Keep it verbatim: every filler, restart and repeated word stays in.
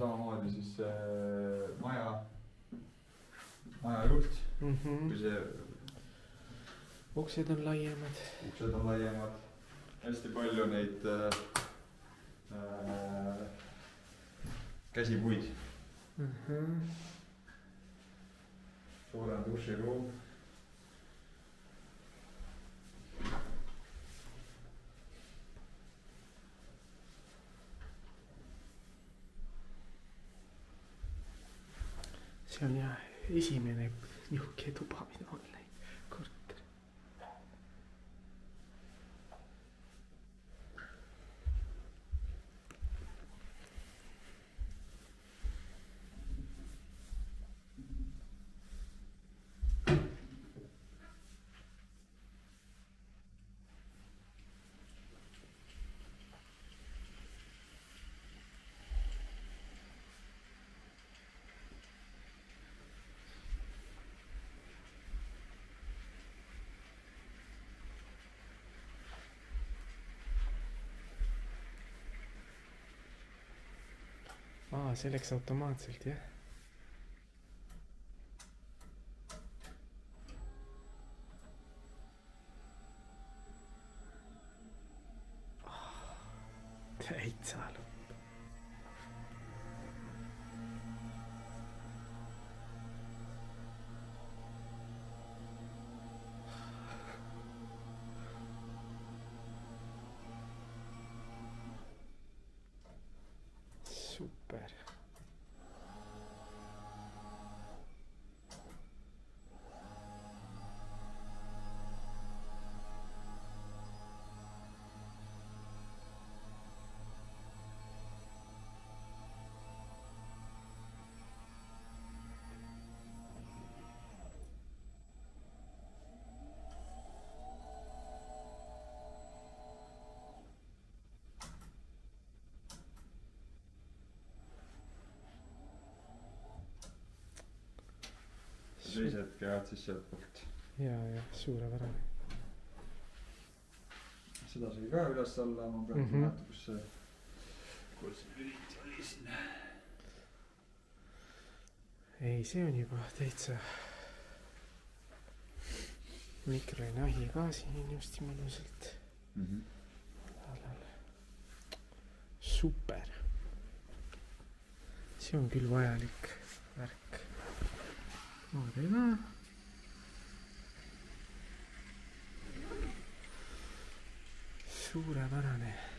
samamoodi siis see maja, maja juht mm. -hmm. Kui see... Uksed on laiemad. Uksed on laiemad. Hästi palju neid äh, äh, käsipuid. Mm -hmm. Suurem duširuum. See on jah esimene nihuke tuba, mida on läinud korter. Aa, see läks automaatselt, jah. Täitsa lõpp. Super. Teised käivad siis sealt poolt. Jaa, jah, suurepärane. Seda sai ka üles alla, ma pean mm -hmm. mäletu, kus see, kus see lüliti oli siin. Ei, see on juba täitsa mikrolaineahi ka siin just mõnusalt. Mm -hmm. Super. See on küll vajalik värk. Vaade ka. Suurepärane.